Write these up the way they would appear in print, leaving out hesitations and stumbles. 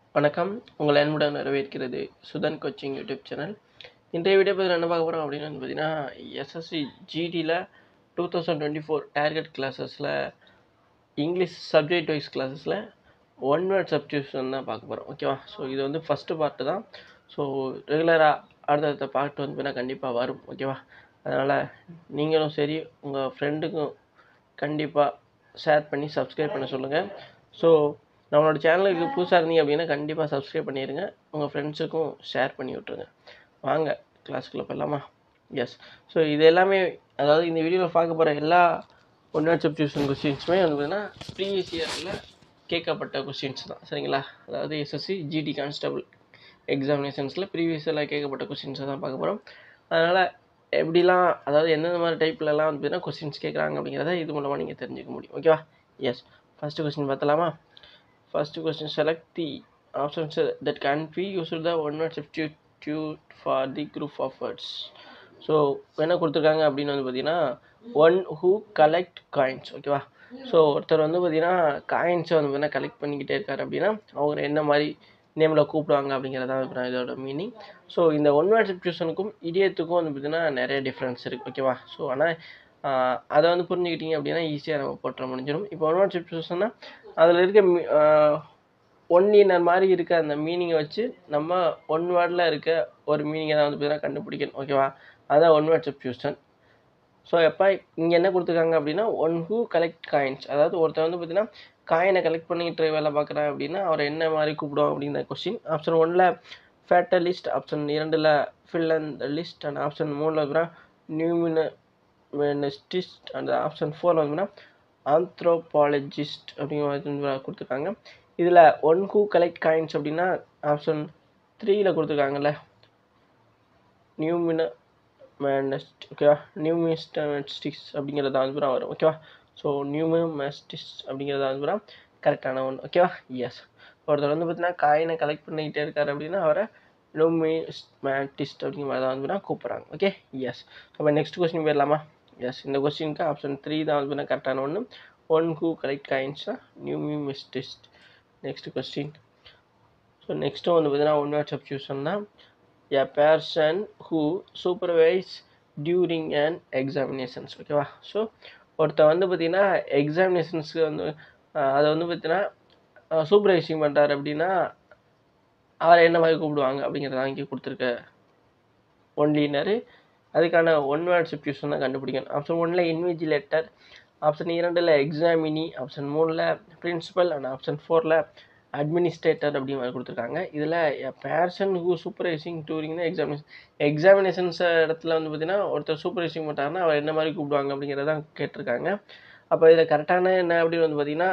வணக்கம். உங்களை அன்புடன் வரவேற்கிறது சுதன் கோச்சிங் யூடியூப் சேனல். இன்றைய வீடியோ பதில் என்ன பார்க்க போகிறோம் அப்படின்னு பார்த்தீங்கன்னா, எஸ்எஸ்சி ஜிடியில் 2024 டார்கெட் கிளாஸஸில் இங்கிலீஷ் சப்ஜெக்ட் வைஸ் கிளாஸஸில் ஒன் வேர்ட் சப்ஸ்டிடியூஷன் தான் பார்க்க போகிறோம். ஓகேவா? ஸோ இது வந்து ஃபஸ்ட்டு பார்ட்டு தான். ஸோ ரெகுலராக அடுத்தடுத்த பார்ட் வந்து பார்த்தீங்கன்னா கண்டிப்பாக வரும். ஓகேவா? அதனால் நீங்களும் சரி உங்கள் ஃப்ரெண்டுக்கும் கண்டிப்பாக ஷேர் பண்ணி சப்ஸ்கிரைப் பண்ண சொல்லுங்கள். ஸோ நம்மளோட சேனலுக்கு புதுசாக இருந்தீங்க அப்படின்னா கண்டிப்பாக சப்ஸ்கிரைப் பண்ணிடுங்க. உங்கள் ஃப்ரெண்ட்ஸுக்கும் ஷேர் பண்ணி விட்ருங்க. வாங்க கிளாஸுக்குள்ளே போகலாமா? எஸ். ஸோ இது எல்லாமே, அதாவது இந்த வீடியோவில் பார்க்க போகிற எல்லா ஒன் வேர்ட் சப்ஸ்டிடியூஷன் கொஸ்டின்ஸுமே வந்து பார்த்தீங்கன்னா ப்ரீவியஸ் இயரில் கேட்கப்பட்ட கொஸ்டின்ஸ் தான். சரிங்களா? அதாவது எஸ்எஸ்சி ஜிடி கான்ஸ்டபிள் எக்ஸாமினேஷன்ஸில் ப்ரீவியஸ் இயரில் கேட்கப்பட்ட கொஸ்டின்ஸை தான் பார்க்க போகிறோம். அதனால் எப்படிலாம், அதாவது எந்தெந்த மாதிரி டைப்லலாம் வந்து பார்த்தீங்கன்னா கொஸ்டின்ஸ் கேட்குறாங்க அப்படிங்கிறத இது மூலமாக நீங்கள் தெரிஞ்சுக்க முடியும். ஓகேவா? எஸ். ஃபஸ்ட்டு கொஸ்டின் பார்த்தலாமா? First question, select the options that can be used the one word substitute for the group of words. So என்ன கொடுத்துருக்காங்க அப்படின்னு வந்து பார்த்தீங்கன்னா, ஒன் ஹூ கலெக்ட் காயின்ஸ். ஓகேவா? ஸோ ஒருத்தர் வந்து பார்த்தீங்கன்னா காயின்ஸை வந்து பார்த்தீங்கன்னா கலெக்ட் பண்ணிக்கிட்டே இருக்காரு அப்படின்னா அவங்க என்ன மாதிரி நேமில் கூப்பிடுவாங்க அப்படிங்கிறதான் இதோட மீனிங். ஸோ இந்த ஒன் வேர்ட் சப்ஸ்டிடியூஷனுக்கும் இடியத்துக்கும் வந்து பார்த்தீங்கன்னா நிறைய டிஃப்ரென்ஸ் இருக்குது. ஓகேவா? ஸோ ஆனால் அதை வந்து புரிஞ்சுக்கிட்டீங்க அப்படின்னா ஈஸியாக நம்ம போட்டுற முடிஞ்சிடும். இப்போ ஒன் வேர்ட் சப்ஸ்டிடியூஷன்னா அதில் இருக்க ஒன் லினர் மாதிரி இருக்க அந்த மீனிங்கை வச்சு நம்ம ஒன் வேர்டில் இருக்க ஒரு மீனிங்கை தான் வந்து பார்த்தீங்கன்னா கண்டுபிடிக்கணும். ஓகேவா? அதான் ஒன் வேர்ட் சப்ஸ்டிடியூஷன். ஸோ எப்போ இங்கே என்ன கொடுத்துருக்காங்க அப்படின்னா, ஒன் ஹூ கலெக்ட் காயின்ஸ், அதாவது ஒருத்தர் வந்து பார்த்தீங்கன்னா காயினை கலெக்ட் பண்ணிட்டு வேலை பார்க்குறேன் அப்படின்னா அவரை என்ன மாதிரி கூப்பிடுவோம் அப்படிங்கிற கொஸ்டின். ஆப்ஷன் 1ல் ஃபேட்டலிஸ்ட், ஆப்ஷன் 2ல் philatelist, and option 3ல் வந்து நியூமினிஸ்டிஸ்ட், அண்ட் ஆப்ஷன் 4ல் வந்து ஆந்த்ரோபாலஜிஸ்ட் அப்படிங்கிற மாதிரி கொடுத்துருக்காங்க. இதில் ஒன் ஹூ கலெக்ட் காயின்ஸ் அப்படின்னா ஆப்ஷன் 3ல் கொடுத்துருக்காங்கல்ல, நியூமினிஸ்ட். ஓகேவா? நியூமினிஸ்டிக்ஸ் அப்படிங்கிறது வந்து வரும். ஓகேவா? ஸோ நியூமினிஸ்டிக்ஸ் அப்படிங்கிறது வந்து கரெக்டான ஒன்று. ஓகேவா? எஸ். ஒருத்தர் வந்து பார்த்தீங்கன்னா காயினை கலெக்ட் பண்ணிக்கிட்டே இருக்காரு அப்படின்னா அவரை நியூமினிஸ்டிஸ்ட் அப்படிங்கிற மாதிரி தான் வந்து கூப்பிட்றாங்க. ஓகே? எஸ். அப்போ நெக்ஸ்ட் கொஸ்டின் போயிடலாமா? எஸ். இந்த கொஸ்டினுக்கு ஆப்ஷன் 3 தான் வந்து கரெக்டான ஒன்று. ஒன் ஹூ கலெக்ட் காயின்ஸ்னா numismatist. Next question. So next வந்து பார்த்தீங்கன்னா ஒன் வேர்ட் சப்ஸ்டிடியூஷன் தான். a person who supervise during an examinations. ஓகேவா? ஸோ ஒருத்தர் வந்து பார்த்தீங்கன்னா எக்ஸாமினேஷன்ஸுக்கு வந்து அதை வந்து பார்த்தீங்கன்னா சூப்பர்வைசிங் பண்ணுறாரு அப்படின்னா அவரை என்ன மாதிரி கூப்பிடுவாங்க அப்படிங்கிறத இங்கே கொடுத்துருக்க ஒன் லீனரு. அதுக்கான ஒன் வேர்ட் சப்ஸ்டிடியூஷன் தான் கண்டுபிடிக்கணும். ஆப்ஷன் 1ல் இன்விஜிலேட்டர், ஆப்ஷன் 2ல் எக்ஸாமினி, ஆப்ஷன் 3ல் பிரின்சிபல், அண்ட் ஆப்ஷன் 4ல் அட்மினிஸ்ட்ரேட்டர் அப்படிங்கிற மாதிரி கொடுத்துருக்காங்க. இதில் பேர்சன் ஹூ சூப்பர்வைசிங் டூரிங்னா எக்ஸாமினேஷன்ஸ் இடத்துல வந்து பார்த்தீங்கன்னா ஒருத்தர் சூப்பர்வைசிங் பண்ணுறாருன்னா அவர் என்ன மாதிரி கூப்பிடுவாங்க அப்படிங்கிறதான் கேட்டிருக்காங்க. அப்போ இதில் கரெக்டான என்ன அப்படின்னு வந்து பார்த்தீங்கன்னா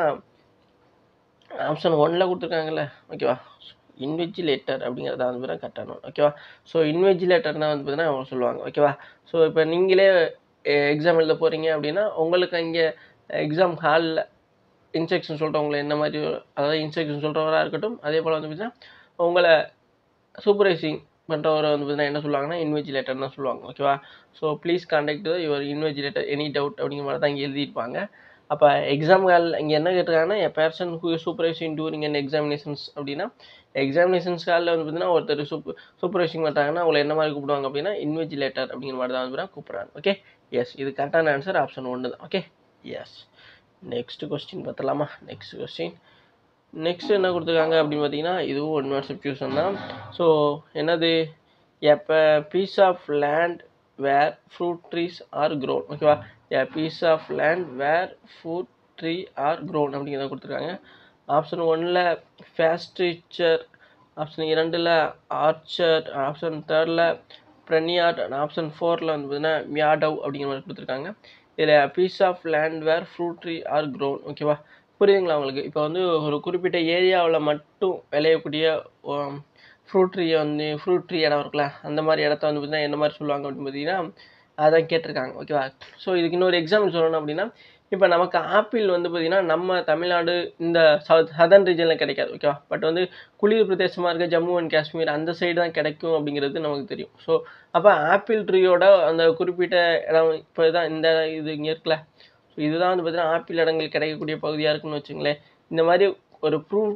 ஆப்ஷன் 1ல் கொடுத்துருக்காங்கல்ல. ஓகேவா? இன்விஜிலேட்டர் அப்படிங்கிறத வந்து பார்த்தீங்கன்னா கரெக்டான ஒன்று. ஓகேவா? ஸோ இன்விஜிலேட்டர் தான் வந்து பார்த்தீங்கன்னா அவங்க சொல்லுவாங்க. ஓகேவா? ஸோ இப்போ நீங்களே எக்ஸாம் எழுத போகிறீங்க அப்படின்னா உங்களுக்கு அங்கே எக்ஸாம் ஹாலில் இன்ஸ்ட்ரக்ஷன் சொல்கிறவங்களை என்ன மாதிரி, அதாவது இன்ஸ்ட்ரக்ஷன் சொல்கிறவராக இருக்கட்டும், அதே போல் வந்து பார்த்தீங்கன்னா உங்களை சூப்பர்வைசிங் பண்ணுறவரை வந்து பார்த்தீங்கன்னா என்ன சொல்லுவாங்கன்னா இன்விஜிலேட்டர் தான் சொல்லுவாங்க. ஓகேவா? So please contact your invigilator any doubt அப்படிங்கிற மாதிரி தான் இங்கே எழுதியிருப்பாங்க. அப்போ எக்ஸாம் ஹால் இங்கே என்ன கேட்டிருக்காங்கன்னா a person who supervising during and examinations அப்படின்னா எக்ஸாமினேஷன்ஸ் ஹாலில் வந்து பார்த்தீங்கன்னா ஒருத்தர் சூப்பர்வைசிங் பண்ணுறாங்கன்னா அவங்களை என்ன மாதிரி கூப்பிடுவாங்க அப்படின்னா இன்விஜிலேட்டர் அப்படிங்கிற மாதிரி தான் வந்து கூப்பிட்றாங்க. ஓகே? எஸ். இது கரெக்டான ஆன்சர் ஆப்ஷன் 1 தான். ஓகே? எஸ். நெக்ஸ்ட் கொஸ்டின் பார்த்தலாமா? Next question. நெக்ஸ்ட் என்ன கொடுத்துருக்காங்க அப்படின்னு பார்த்தீங்கன்னா இதுவும் ஒன் வேர்ட் சப்ஸ்டிடியூஷன் தான். ஸோ என்னது, a piece of land where fruit trees are grown. ஓகேவா? A piece of land where fruit tree are grown அப்படிங்கிறத கொடுத்துருக்காங்க. ஆப்ஷன் 1ல் ஃபேஸ்ட்ரிச்சர், ஆப்ஷன் 2ல் ஆர்ச்சர்ட், ஆப்ஷன் 3ல் ப்ரெனியார்ட், அண்ட் ஆப்ஷன் 4ல் வந்து பார்த்தீங்கன்னா மியாடவ் அப்படிங்கிற மாதிரி கொடுத்துருக்காங்க. இதில் piece of land where fruit tree are grown. ஓகேவா? புரியுதுங்களா உங்களுக்கு? இப்போ வந்து ஒரு குறிப்பிட்ட ஏரியாவில் மட்டும் விளையக்கூடிய ஃப்ரூட் ட்ரீ இடம் இருக்குல்ல, அந்த மாதிரி இடத்த வந்து பார்த்தீங்கன்னா என்ன மாதிரி சொல்லுவாங்க அப்படின்னு பார்த்தீங்கன்னா அதான் கேட்டிருக்காங்க. ஓகேவா? ஸோ இதுக்கு இன்னொரு எக்ஸாம்பிள் சொல்லணும் அப்படின்னா, இப்போ நமக்கு ஆப்பிள் வந்து பார்த்தீங்கன்னா நம்ம தமிழ்நாடு இந்த சதர்ன் ரீஜனில் கிடைக்காது. ஓகேவா? பட் வந்து குளிர் பிரதேசமாக இருக்க ஜம்மு அண்ட் காஷ்மீர் அந்த சைடு தான் கிடைக்கும் அப்படிங்கிறது நமக்கு தெரியும். ஸோ அப்போ ஆப்பிள் ட்ரீயோட அந்த குறிப்பிட்ட இடம் இப்போ தான் இந்த இது இங்கே இருக்குல்ல, ஸோ இதுதான் வந்து பார்த்தீங்கன்னா ஆப்பிள் இடங்கள் கிடைக்கக்கூடிய பகுதியாக இருக்குன்னு வச்சுங்களேன். இந்த மாதிரி ஒரு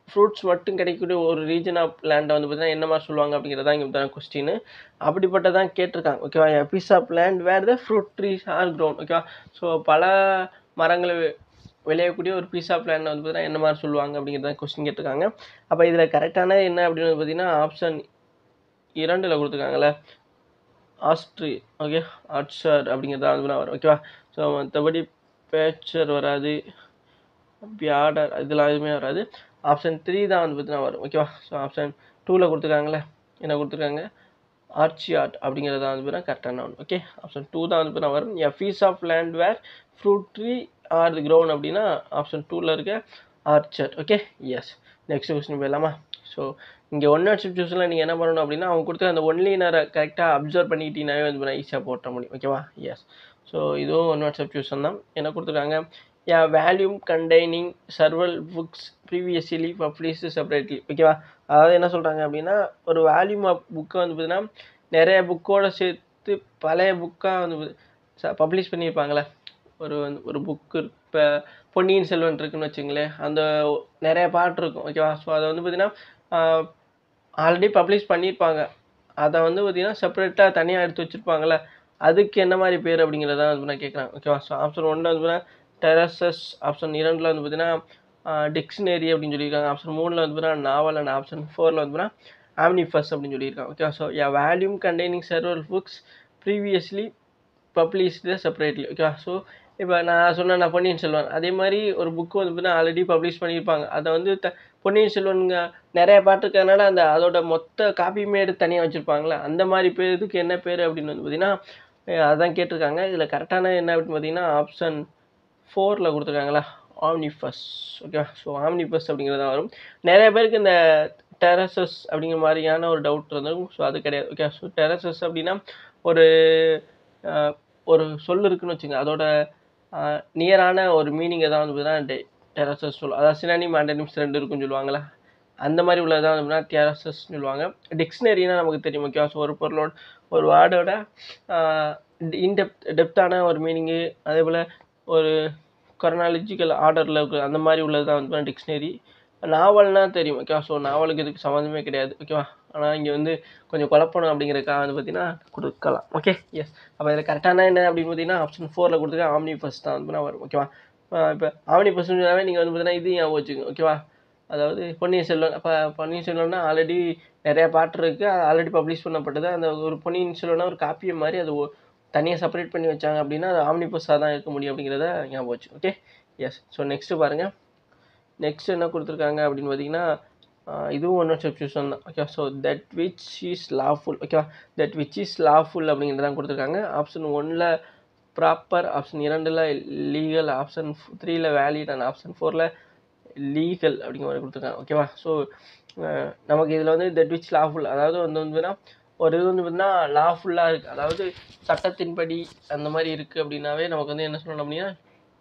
ஃப்ரூட்ஸ் மட்டும் கிடைக்கக்கூடிய ஒரு ரீஜன் ஆஃப் லேண்டை வந்து பார்த்தீங்கன்னா என்ன மாதிரி சொல்லுவாங்க அப்படிங்கிறதா இங்கே கொஸ்டின். அப்படிப்பட்டதான் கேட்டிருக்காங்க. ஓகேவா? A piece of land where the fruit trees are grown. ஓகேவா? ஸோ பல மரங்களை விளையக்கூடிய ஒரு பீஸ் ஆஃப் லேண்டை வந்து பார்த்தீங்கன்னா என்ன மாதிரி சொல்லுவாங்க அப்படிங்கிறத கொஸ்டின் கேட்டிருக்காங்க. அப்போ இதில் கரெக்டான என்ன அப்படின்னு வந்து பார்த்தீங்கன்னா ஆப்ஷன் 2ல் கொடுத்துருக்காங்கல்ல, ஆஸ்ட்ரி. ஓகே, ஆர்ச்சர் அப்படிங்கிறதா வந்து வரும். ஓகேவா? ஸோ மற்றபடி பேச்சர் வராது, பியாடர் இதெல்லாம் எதுவுமே வராது. ஆப்ஷன் 3 தான் வந்து பார்த்தீங்கன்னா வரும். ஓகேவா? ஸோ ஆப்ஷன் 2ல் கொடுத்துருக்காங்களே, என்ன கொடுத்துருக்காங்க, ஆர்ச்சியார்ட் அப்படிங்கிறது தான் வந்து கரெக்டான ஒன்று. ஓகே, ஆப்ஷன் 2 தான் வந்து வரும். A piece of land where fruit tree are the grown அப்படின்னா ஆப்ஷன் 2ல் இருக்க orchard. Okay, yes. Next question போயிடலாமா? ஸோ இங்கே ஒன் வேர்ட் சப்ஸ்டிடியூஷனில் நீங்கள் என்ன பண்ணணும் அப்படின்னா அவங்க கொடுத்து அந்த ஒன்லினரை கரெக்டாக அப்சர்வ் பண்ணிக்கிட்டீங்கன்னாவே வந்து ஈஸியாக போட்ட முடியும். ஓகேவா? எஸ். ஸோ இதுவும் ஒன் வேர்ட் சப்ஸ்டிடியூஷன் தான். என்ன கொடுத்துருக்காங்க, a volume containing several books previously published separately. ஓகேவா? அதாவது என்ன சொல்கிறாங்க அப்படின்னா ஒரு வால்யூம் ஆஃப் புக்கை வந்து பார்த்தீங்கன்னா நிறைய புக்கோடு சேர்த்து பழைய புக்காக வந்து பப்ளிஷ் பண்ணியிருப்பாங்களே. ஒரு புக்கு இப்போ பொன்னியின் செல்வன் இருக்குன்னு வச்சுங்களேன், அந்த நிறைய பாட்டு இருக்கும். ஓகேவா? ஸோ அதை வந்து பார்த்தீங்கன்னா ஆல்ரெடி பப்ளிஷ் பண்ணியிருப்பாங்க. அதை வந்து பார்த்தீங்கன்னா செப்பரேட்டாக தனியாக எடுத்து வச்சுருப்பாங்களே, அதுக்கு என்ன மாதிரி பேர் அப்படிங்கிறத வந்து நான் கேட்குறேன். ஓகேவா? ஸோ ஆப்ஷன் 1ல் வந்து பார்த்தீங்கன்னா டெரசஸ், ஆப்ஷன் 2ல் வந்து பார்த்தீங்கன்னா டிக்ஷனரி அப்படின்னு சொல்லியிருக்காங்க, ஆப்ஷன் 3ல் வந்து பார்த்தீங்கன்னா நாவல், அண்ட் ஆப்ஷன் 4ல் வந்து பார்த்தீங்கன்னா ஆம்னிஃபஸ் அப்படின்னு சொல்லியிருக்காங்க. Okay, so a volume containing several books previously published separately. ஓகேவா? ஸோ இப்போ நான் சொன்னேன் நான் பொன்னியின் செல்வன், அதே மாதிரி ஒரு புக்கு வந்து பார்த்தீங்கன்னா ஆல்ரெடி பப்ளிஷ் பண்ணியிருப்பாங்க. அதை வந்து பொன்னியின் செல்வனுங்க நிறைய பாட்டு இருக்கிறதுனால அதோட மொத்த காப்பியுமே எடுத்து தனியாக வச்சுருப்பாங்களே, அந்த மாதிரி இதுக்கு என்ன பேர் அப்படின்னு வந்து பார்த்தீங்கன்னா அதான் கேட்டிருக்காங்க. இதில் கரெக்டான என்ன அப்படின்னு பார்த்தீங்கன்னா ஆப்ஷன் 4ல் கொடுத்துருக்காங்களா, ஆம்னிஃபஸ். ஓகே, ஸோ ஆம்னிஃபஸ் அப்படிங்கிறது தான் வரும். நிறைய பேருக்கு இந்த டெரசஸ் அப்படிங்கிற மாதிரியான ஒரு டவுட் இருந்திருக்கும். ஸோ அது கிடையாது. ஓகே, ஸோ டெரசஸ் அப்படின்னா ஒரு ஒரு சொல் இருக்குன்னு வச்சுங்க, அதோட நியரான ஒரு மீனிங்கை தான் வந்து பார்த்தீங்கன்னா டெரசஸ் சொல்லுவோம். அதாவது சினானிம் ஆண்டனிம்ஸ் 2 இருக்குன்னு சொல்லுவாங்களே, அந்த மாதிரி உள்ளதான் வந்து டெரசஸ் சொல்லுவாங்க. டிக்ஷனரினா நமக்கு தெரியும். ஓகே, ஸோ ஒரு பொருளோட ஒரு வேர்டோட டெப்த்தான ஒரு மீனிங்கு, அதே போல் ஒரு கொரனாலஜிக்கல் ஆர்டரில் இருக்கிற அந்த மாதிரி உள்ளது தான் வந்து டிக்ஷனரி. நாவல்னால் தெரியும். ஓகேவா? ஸோ நாவலுக்கு இதுக்கு சம்மந்தமே கிடையாது. ஓகேவா? ஆனால் இங்கே வந்து கொஞ்சம் குழப்பணும் அப்படிங்கிறதுக்காக வந்து பார்த்தீங்கன்னா கொடுக்கலாம். Okay, yes. அப்போ இதில் கரெக்டான என்ன அப்படின்னு பார்த்தீங்கன்னா ஆப்ஷன் 4ல் கொடுத்துருக்க ஆம்னிஃபஸ் தான் வந்து வரும். ஓகேவா? இப்போ ஆம்னிஃபஸ்னாவே நீங்கள் வந்து பார்த்தீங்கன்னா இது ஞாபகம் வச்சுக்கோங்க. ஓகேவா? அதாவது பொன்னியின் செல்வன். அப்போ பொன்னியின் செல்வன்னா ஆல்ரெடி நிறைய பாட்டு இருக்குது, அது ஆல்ரெடி பப்ளிஷ் பண்ணப்பட்டது. அந்த ஒரு பொன்னியின் செல்வனா ஒரு காப்பியை மாதிரி அது தனியாக செப்பரேட் பண்ணி வச்சாங்க அப்படின்னா அது ஆம்னிபஸாக தான் இருக்க முடியும் அப்படிங்கிறத ஞாபகம் வச்சு. Okay, yes. ஸோ நெக்ஸ்ட்டு பாருங்கள். நெக்ஸ்ட் என்ன கொடுத்துருக்காங்க அப்படின்னு பார்த்தீங்கன்னா இதுவும் ஒன்றும் சப்ஸ்டிடியூஷன் தான். Okay, so that which is lawful. ஓகேவா? தட் விச் இஸ் லாஃபுல் அப்படிங்கிறதான் கொடுத்துருக்காங்க. ஆப்ஷன் 1ல் ப்ராப்பர், ஆப்ஷன் 2ல் லீகல், ஆப்ஷன் 3ல் வேலிட், அண்ட் ஆப்ஷன் 4ல் லீகல் அப்படிங்கிற மாதிரி கொடுத்துருக்காங்க. ஓகேவா? ஸோ நமக்கு இதில் வந்து தட் விச் லாஃபுல், அதாவது வந்துன்னா ஒரு இது வந்து பார்த்தீங்கன்னா லாஃபுல்லாக இருக்குது, அதாவது சட்டத்தின்படி அந்த மாதிரி இருக்குது அப்படின்னாவே நமக்கு வந்து என்ன சொல்லணும் அப்படின்னா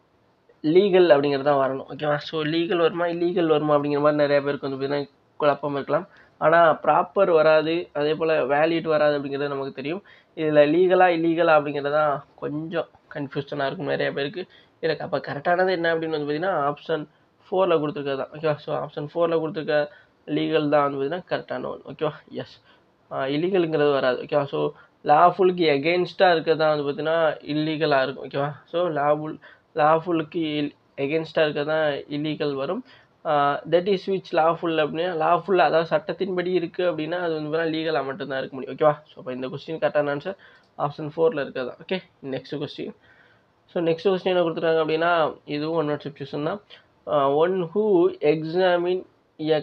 லீகல் அப்படிங்கிறது தான் வரணும். ஓகேவா? ஸோ லீகல் வருமா இல்லீகல் வருமா அப்படிங்கிற மாதிரி நிறைய பேருக்கு வந்து பார்த்தீங்கன்னா குழப்பம் இருக்கலாம். ஆனால் ப்ராப்பர் வராது, அதே போல் வேலிட் வராது அப்படிங்கிறது நமக்கு தெரியும். இதில் லீகலாக இல்லீகலா அப்படிங்கிறது தான் கொஞ்சம் கன்ஃபியூஷனாக இருக்கும் நிறைய பேருக்கு. எனக்கு அப்போ கரெக்டானது என்ன அப்படின்னு வந்து பார்த்தீங்கன்னா ஆப்ஷன் 4ல் கொடுத்துருக்கிறது தான். ஓகேவா? ஸோ ஆப்ஷன் 4ல் கொடுத்துருக்க லீகல் தான் வந்து பார்த்தீங்கன்னா கரெக்டான ஒன்று. ஓகேவா? எஸ். இல்லீகலுங்கிறது வராது. ஓகேவா? ஸோ லாஃபுல்க்கு எகெயின்ஸ்டாக இருக்கிறது தான் வந்து பார்த்தீங்கன்னா இல்லீகலாக இருக்கும். ஓகேவா? ஸோ லாஃபுல்லுக்கு எகெயின்ஸ்டாக இருக்கிறது தான் இல்லீகல் வரும். தட் இஸ் விச் லாஃபுல் அப்படின்னா லாஃபுல், அதாவது சட்டத்தின்படி இருக்குது அப்படின்னா அது வந்து லீகலாக மட்டும்தான் இருக்க முடியும். ஓகேவா? ஸோ இப்போ இந்த கொஸ்டின் கரெக்டான ஆன்சர் ஆப்ஷன் 4ல் இருக்கிறது தான். Okay, next question. So next question என்ன கொடுத்துருக்காங்க அப்படின்னா இதுவும் ஒன் வேர்ட் சப்ஸ்டிடியூஷன் தான். One who examine a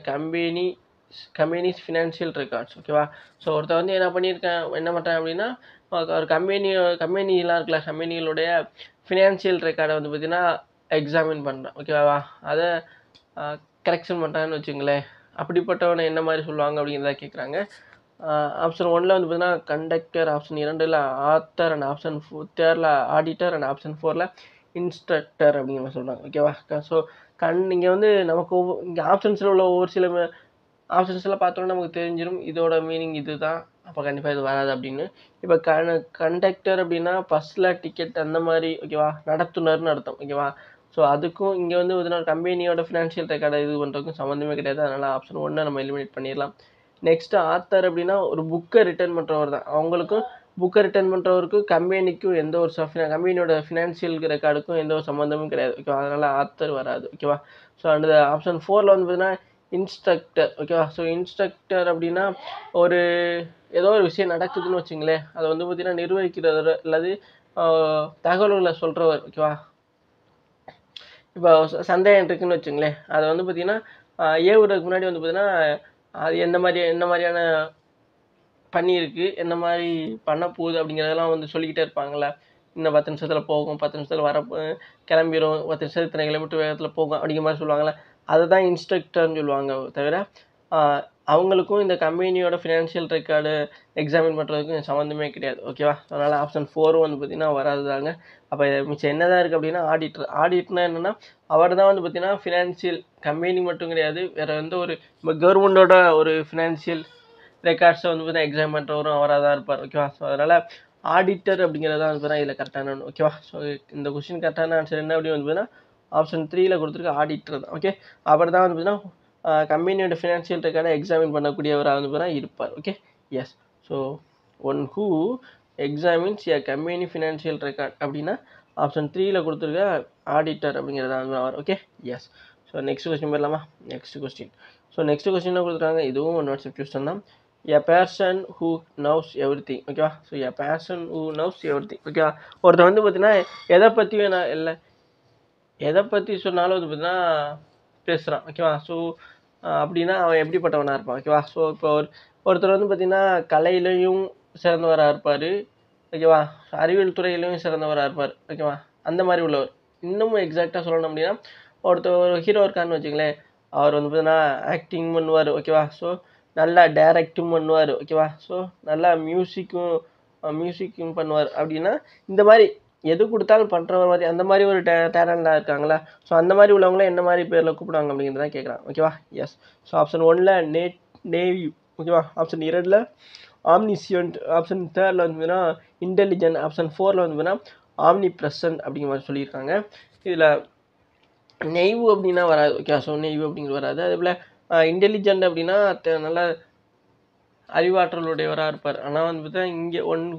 company's financial records. ஓகேவா? ஸோ ஒருத்தர் வந்து என்ன பண்ணுறான் அப்படின்னா ஒரு கம்பெனிலாம் இருக்குல்ல, கம்பெனிகளுடைய ஃபினான்ஷியல் ரெக்கார்டை வந்து பார்த்தீங்கன்னா எக்ஸாமின் பண்ணுறான். ஓகேவா? அதை கரெக்ஷன் பண்ணுறான்னு வச்சுங்களேன். அப்படிப்பட்டவனை என்ன மாதிரி சொல்லுவாங்க அப்படிங்கிறத கேட்குறாங்க. ஆப்ஷன் 1ல் வந்து பார்த்தீங்கன்னா கண்டக்டர், ஆப்ஷன் 2ல் ஆத்தர், அண்ட் ஆப்ஷன் 3ல் ஆடிட்டர், அண்ட் ஆப்ஷன் 4ல் இன்ஸ்ட்ரக்டர் அப்படிங்கிற மாதிரி சொல்கிறாங்க. ஓகேவா? ஸோ இங்கே வந்து நமக்கு இங்கே ஆப்ஷன்ஸில் உள்ள ஒவ்வொரு சில ஆப்ஷன்ஸ்லாம் பார்த்தோன்னா நமக்கு தெரிஞ்சிடும் இதோட மீனிங் இது தான், அப்போ கண்டிப்பாக இது வராது அப்படின்னு. இப்போ கண்டக்டர் அப்படின்னா பஸ்ஸில் டிக்கெட் அந்த மாதிரி. ஓகேவா? நடத்துனர்னு அர்த்தம். ஓகேவா? ஸோ அதுக்கும் இங்கே வந்து பார்த்தீங்கன்னா கம்பெனியோட ஃபினான்ஷியல் ரெக்கார்டை இது பண்ணுறதுக்கும் சம்மந்தமே கிடையாது. அதனால் ஆப்ஷன் 1 நம்ம எலிமினேட் பண்ணிடலாம். நெக்ஸ்ட் ஆத்தர் அப்படின்னா ஒரு புக்கை ரிட்டர்ன் பண்ணுறவர் தான். அவங்களுக்கும் புக்கை ரிட்டர்ன் பண்ணுறவருக்கும் கம்பெனிக்கும் எந்த ஒரு கம்பெனியோட ஃபினான்ஷியல் ரெக்கார்டுக்கும் எந்த ஒரு சம்மந்தமும் கிடையாது. ஓகேவா, அதனால் ஆத்தர் வராது. ஓகேவா. ஸோ அந்த ஆப்ஷன் 4ல் வந்து பார்த்தீங்கன்னா இன்ஸ்ட்ரக்டர். ஓகேவா. ஸோ இன்ஸ்ட்ரக்டர் அப்படின்னா ஒரு ஏதோ ஒரு விஷயம் நடக்குதுன்னு வச்சுங்களேன், அதை வந்து பார்த்தீங்கன்னா நிர்வகிக்கிறவர் அல்லது தகவல்களை சொல்கிறவர். ஓகேவா. இப்போ சந்தேகம் இருக்குன்னு வச்சுங்களேன், அதை வந்து பார்த்தீங்கன்னா ஏவுறதுக்கு முன்னாடி வந்து பார்த்தீங்கன்னா அது என்ன மாதிரியான பண்ணியிருக்கு, என்ன மாதிரி பண்ண போகுது அப்படிங்கிறதெல்லாம் வந்து சொல்லிக்கிட்டே இருப்பாங்களே. இன்னும் 10 நிமிஷத்தில் போகும், 10 நிமிஷத்தில் கிளம்பிடும், 10 நிமிஷத்தில் இத்தனை கிலோமீட்டர் வேகத்தில் போகும் அப்படிங்கிற மாதிரி சொல்லுவாங்களே. அதை தான் இன்ஸ்ட்ரக்டர்னு சொல்லுவாங்க. தவிர அவங்களுக்கும் இந்த கம்பெனியோட ஃபினான்ஷியல் ரெக்கார்டு எக்ஸாமின் பண்ணுறதுக்கும் சம்மந்தமே கிடையாது. ஓகேவா. அதனால் ஆப்ஷன் 4 வந்து பார்த்தீங்கன்னா வராதுதாங்க. அப்போ மிச்சம் என்ன தான் இருக்குது அப்படின்னா ஆடிட்டர். ஆடிட்னா என்னென்னா அவர் தான் வந்து பார்த்தீங்கன்னா ஃபினான்ஷியல் கம்பெனி மட்டும் கிடையாது, வேறு எந்த ஒரு இப்போ கவர்மெண்ட்டோட ஒரு ஃபினான்ஷியல் ரெக்கார்ட்ஸை வந்து பார்த்தீங்கன்னா எக்ஸாம் பண்ணுறவரும் அவராக தான் இருப்பார். ஓகேவா. ஸோ அதனால் ஆடிட்டர் அப்படிங்கிறதான் வந்து பார்த்தீங்கன்னா இதில் கரெக்டான ஒன்று. ஓகேவா. ஸோ இந்த கொஸ்டின் கரெக்டான ஆன்சர் என்ன அப்படின்னு வந்து பார்த்தீங்கன்னா ஆப்ஷன் 3ல் கொடுத்துருக்க ஆடிட்டர் தான். ஓகே. அவர் தான் வந்து பார்த்தீங்கன்னா கம்பெனியோட ஃபினான்ஷியல் ரெக்கார்டை எக்ஸாமின் பண்ணக்கூடியவராக வந்து பார்த்தீங்கன்னா இருப்பார். Okay. Yes. So one who examines a company financial record அப்படின்னா ஆப்ஷன் 3ல் கொடுத்துருக்க ஆடிட்டர் அப்படிங்கிறதா வந்து அவர். Okay. Yes. So next question போயிடலாமா. Next question. So next question கொடுத்துருக்காங்க. இதுவும் ஒன் வேர்ட் சப்ஸ்டிட்யூஷன் தான். A person who knows everything. ஓகேவா. So a person who knows everything. ஓகேவா. ஒருத்தர் வந்து பார்த்தீங்கன்னா எதை பற்றி வேணால் இல்லை எதை பற்றி சொன்னாலும் வந்து பார்த்தீங்கன்னா பேசுகிறான். ஓகேவா. ஸோ அப்படின்னா அவன் எப்படிப்பட்டவனாக இருப்பான். ஓகேவா. ஸோ இப்போ ஒருத்தர் வந்து பார்த்தீங்கன்னா கலையிலையும் சிறந்தவராக இருப்பார். ஓகேவா. அறிவியல் துறையிலையும் சிறந்தவராக இருப்பார். ஓகேவா. அந்த மாதிரி உள்ளவர். இன்னமும் எக்ஸாக்டாக சொல்லணும் அப்படின்னா ஒருத்தர் ஒரு ஹீரோ இருக்கான்னு வச்சுங்களேன், அவர் வந்து பார்த்தீங்கன்னா ஆக்டிங் பண்ணுவார். ஓகேவா. ஸோ நல்லா டைரக்டும் பண்ணுவார். ஓகேவா. ஸோ நல்லா மியூசிக்கும் பண்ணுவார். அப்படின்னா இந்த மாதிரி எது கொடுத்தாலும் பண்ணுற மாதிரி அந்த மாதிரி ஒரு டேலண்டாக இருக்காங்களா. ஸோ அந்த மாதிரி உள்ளவங்கள என்ன மாதிரி பேரில் கூப்பிடுவாங்க அப்படிங்கிறத கேட்குறாங்க. ஓகேவா. எஸ். ஸோ ஆப்ஷன் 1ல் நேவி. ஓகேவா. ஆப்ஷன் 2ல் ஆம்னிசியன்ட். ஆப்ஷன் 3ல் வந்துன்னா இன்டெலிஜென்ட். ஆப்ஷன் 4ல் வந்துன்னா ஆம்னி ப்ரெசன்ட் அப்படிங்கிற மாதிரி சொல்லியிருக்காங்க. இதில் நெய்வு அப்படின்னா வராது. ஓகே. ஸோ நெய்வு அப்படிங்கிறது வராது. அதே போல் இன்டெலிஜென்ட் அப்படின்னா நல்லா அறிவாற்றலுடையவராக இருப்பார். ஆனால் வந்து பார்த்தா இங்கே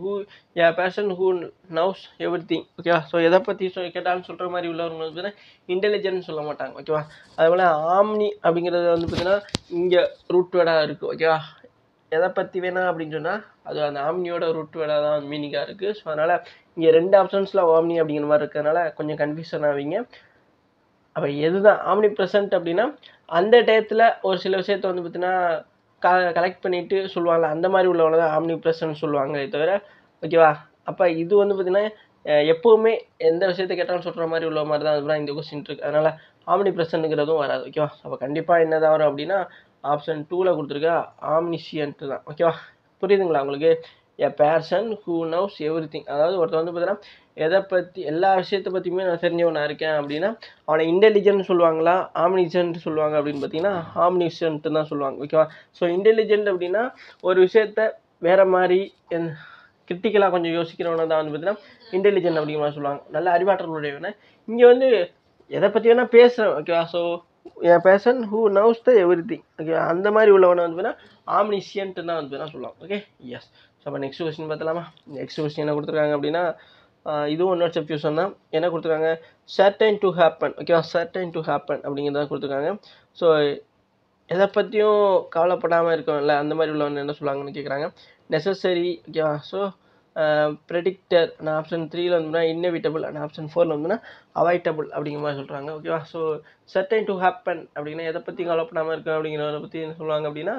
a person who knows everything. ஓகேவா. ஸோ எதை பற்றி கேட்டாலும் சொல்கிற மாதிரி உள்ளவங்க வந்து பார்த்தீங்கன்னா இன்டெலிஜென்ட் சொல்ல மாட்டாங்க. ஓகேவா. அதேபோல் ஆம்னி அப்படிங்கிறது வந்து பார்த்தீங்கன்னா இங்கே ரூட் வேர்டாக இருக்குது. ஓகேவா. எதை பற்றி வேணாம் அப்படின்னு சொன்னால் அது அந்த ஆம்னியோட ரூட் வேர்டாக தான் மீனிங்காக இருக்குது. ஸோ அதனால் இங்கே 2 ஆப்ஷன்ஸில் ஆம்னி அப்படிங்கிற மாதிரி இருக்கிறதுனால கொஞ்சம் கன்ஃபியூஷன் ஆவீங்க. அப்போ எதுதான் ஆம்னி ப்ரெசன்ட் அப்படின்னா அந்த டயத்தில் ஒரு சில விஷயத்த வந்து பார்த்தீங்கன்னா கலெக்ட் பண்ணிட்டு சொல்லுவாங்க. அந்த மாதிரி உள்ளவங்க தான் ஆம்னி ப்ரெசன்ட் சொல்லுவாங்க தவிர. ஓகேவா. அப்போ இது வந்து பார்த்தீங்கன்னா எப்போவுமே எந்த விஷயத்த கேட்டாலும் சொல்கிற மாதிரி உள்ள மாதிரி தான் அதுதான் இந்த கொஸ்டின் இருக்குது. அதனால் ஆம்னி ப்ரெசன்ட்டுங்கிறதும் வராது. ஓகேவா. அப்போ கண்டிப்பாக என்ன தான் வரும் அப்படின்னா ஆப்ஷன் 2ல் கொடுத்துருக்க ஆம்னிசியன்ட்டு தான். ஓகேவா. புரியுதுங்களா உங்களுக்கு. A person who knows everything. அதாவது ஒருத்தர் வந்து பார்த்தீங்கன்னா எதை பற்றி எல்லா விஷயத்தை பற்றியுமே நான் தெரிஞ்சவனாக இருக்கேன் அப்படின்னா அவனை இன்டெலிஜென்ட் சொல்லுவாங்களா ஆம்னிசென்ட் சொல்லுவாங்க அப்படின்னு பார்த்தீங்கன்னா ஆம்னிசென்ட் தான் சொல்லுவாங்க. ஓகேவா. ஸோ இன்டெலிஜென்ட் அப்படின்னா ஒரு விஷயத்த வேறு மாதிரி கிரிட்டிக்கலாக கொஞ்சம் யோசிக்கிறவனை தான் வந்து பார்த்தீங்கன்னா இன்டெலிஜென்ட் அப்படிங்கிற மாதிரி சொல்லுவாங்க. நல்ல அறிவாற்றலுடையவனை. இங்கே வந்து எதை பற்றி வேணால் பேசுகிறேன். ஓகேவா. So a person who knows the everything. Okay. அந்த மாதிரி உள்ளவனை வந்து பார்த்தீங்கன்னா ஆம்னிசியன்ட் தான் வந்து பார்த்தீங்கன்னா சொல்லுவாங்க. ஓகே. எஸ். ஸோ அப்போ நெக்ஸ்ட் கொஸ்டின் பார்த்தலாமா. நெக்ஸ்ட் கொஸ்டின் என்ன கொடுத்துருக்காங்க அப்படின்னா இதுவும் இன்னொரு சப்ஸ்டிட்யூஷன் தான். என்ன கொடுத்துருக்காங்க சர்டைன் டு ஹேப்பன். ஓகேவா. சர்டைன் டு ஹேப்பன் அப்படிங்கிறத கொடுத்துருக்காங்க. ஸோ எதை பற்றியும் கவலைப்படாமல் இருக்கோம்ல அந்த மாதிரி உள்ளவங்க என்ன சொல்லுவாங்கன்னு கேட்குறாங்க. நெசசரி. ஓகேவா. ஸோ ப்ரெடிக்டர் ஆப்ஷன் 3ல் வந்துன்னா இன்னெவிட்டபிள் அண்ட் ஆப்ஷன் 4ல் வந்துன்னா அவாய்டபிள் அப்படிங்கிற மாதிரி சொல்கிறாங்க. ஓகேவா. ஸோ சர்டைன் டு ஹேப்பன் அப்படின்னா எதை பற்றி கவலைப்படாமல் இருக்கும் அப்படிங்கிறத பற்றி என்ன சொல்லுவாங்க அப்படின்னா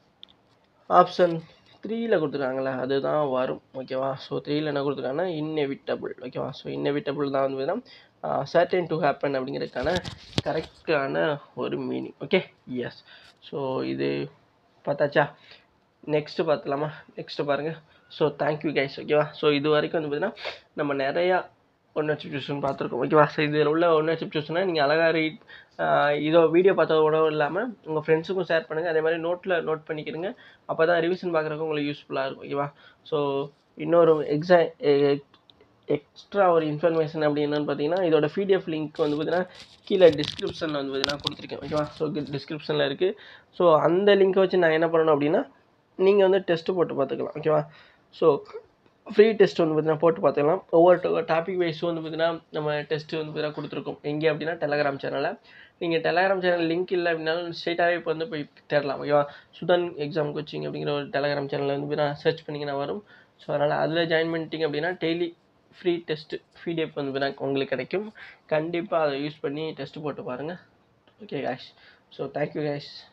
ஆப்ஷன் 3ல் கொடுத்துருக்காங்களே அதுதான் வரும். ஓகேவா. ஸோ 3ல் என்ன கொடுத்துருக்காங்கன்னா இன்னெவிட்டபிள். ஓகேவா. ஸோ இன்னெவிட்டபிள் தான் வந்து சர்டைன் டு ஹேப்பன் அப்படிங்கிறதுக்கான கரெக்டான ஒரு மீனிங். ஓகே. எஸ். ஸோ இது பார்த்தாச்சா. நெக்ஸ்ட்டு பார்த்தலாமா. நெக்ஸ்ட்டு பாருங்கள். So thank you guys. ஓகேவா. ஸோ இது வரைக்கும் வந்து பார்த்தீங்கன்னா நம்ம நிறையா ஒன் சப்ஸ்டிட்யூஷன் பார்த்துருக்கோம். ஓகேவா. ஸோ இதில் உள்ள ஒன் சப்ஸ்டிட்யூஷனை நீங்கள் அழகாக இதோ வீடியோ பார்த்ததோட இல்லாமல் உங்கள் ஃப்ரெண்ட்ஸுக்கும் ஷேர் பண்ணுங்கள். அதே மாதிரி நோட் பண்ணிக்கிறங்க. அப்போ தான் ரிவிஷன் பார்க்குறதுக்கு உங்களுக்கு யூஸ்ஃபுல்லாக இருக்கும். ஓகேவா. ஸோ இன்னொரு எக்ஸ்ட்ரா ஒரு இன்ஃபர்மேஷன் அப்படி என்னன்னு பார்த்தீங்கன்னா, இதோட பிடிஎஃப் லிங்க் வந்து பார்த்தீங்கன்னா கீழே டிஸ்கிரிப்ஷனில் வந்து பார்த்தீங்கன்னா கொடுத்துருக்கேன். ஓகேவா? ஸோ டிஸ்கிரிப்ஷனில் இருக்குது. ஸோ அந்த லிங்க்கை வச்சு நான் என்ன பண்ணணும் அப்படின்னா, நீங்கள் வந்து டெஸ்ட்டு போட்டு பார்த்துக்கலாம். ஓகேவா? ஸோ ஃப்ரீ டெஸ்ட் வந்து பார்த்தீங்கன்னா போட்டு பார்த்துக்கலாம். ஒவ்வொரு டாபிக் வைஸும் வந்து பார்த்தீங்கன்னா நம்ம டெஸ்ட்டு வந்து பார்த்தீங்கன்னா கொடுத்துருக்கோம். எங்கே அப்படின்னா டெலகிராம் சேனலில். நீங்கள் டெலகிராம் சேனல் லிங்க் இல்லை அப்படின்னாலும் ஸ்ட்ரெயிட்டாகவே இப்போ வந்து போய் தேடலாம். ஓகேவா? சுதன் எக்ஸாம் கோச்சிங் அப்படிங்கிற ஒரு டெலகிராம் சேனலில் வந்து பார்த்தீங்கன்னா சர்ச் பண்ணிங்கன்னா வரும். ஸோ அதனால் அதில் ஜாயின் பண்ணிட்டீங்க அப்படின்னா டெய்லி ஃப்ரீ டெஸ்ட்டு பிடிஎஃப் வந்து பார்த்தீங்கன்னா உங்களுக்கு கிடைக்கும். கண்டிப்பாக அதை யூஸ் பண்ணி டெஸ்ட்டு போட்டு பாருங்கள். Okay guys. So thank you guys.